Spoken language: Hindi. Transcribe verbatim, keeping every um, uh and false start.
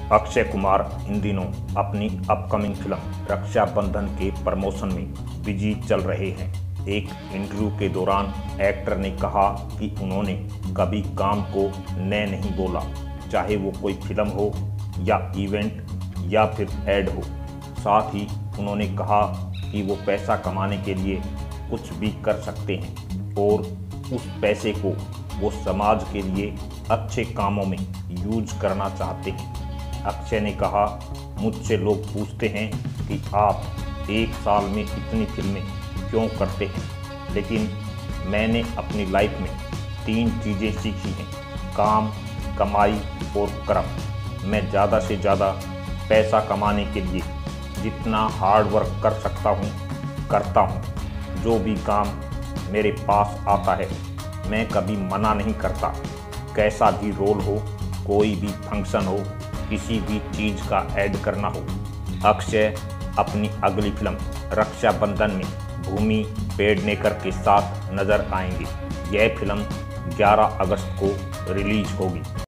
अक्षय कुमार इन दिनों अपनी अपकमिंग फिल्म रक्षाबंधन के प्रमोशन में बिजी चल रहे हैं। एक इंटरव्यू के दौरान एक्टर ने कहा कि उन्होंने कभी काम को न नहीं बोला, चाहे वो कोई फिल्म हो या इवेंट या फिर एड हो। साथ ही उन्होंने कहा कि वो पैसा कमाने के लिए कुछ भी कर सकते हैं और उस पैसे को वो समाज के लिए अच्छे कामों में यूज करना चाहते हैं। अक्षय ने कहा, मुझसे लोग पूछते हैं कि आप एक साल में इतनी फिल्में क्यों करते हैं, लेकिन मैंने अपनी लाइफ में तीन चीज़ें सीखी हैं, काम, कमाई और कर्म। मैं ज़्यादा से ज़्यादा पैसा कमाने के लिए जितना हार्ड वर्क कर सकता हूँ करता हूँ। जो भी काम मेरे पास आता है मैं कभी मना नहीं करता। कैसा भी रोल हो, कोई भी फंक्शन हो, किसी भी चीज़ का ऐड करना हो। अक्षय अपनी अगली फिल्म रक्षाबंधन में भूमि पेडनेकर के साथ नजर आएंगे। यह फिल्म ग्यारह अगस्त को रिलीज होगी।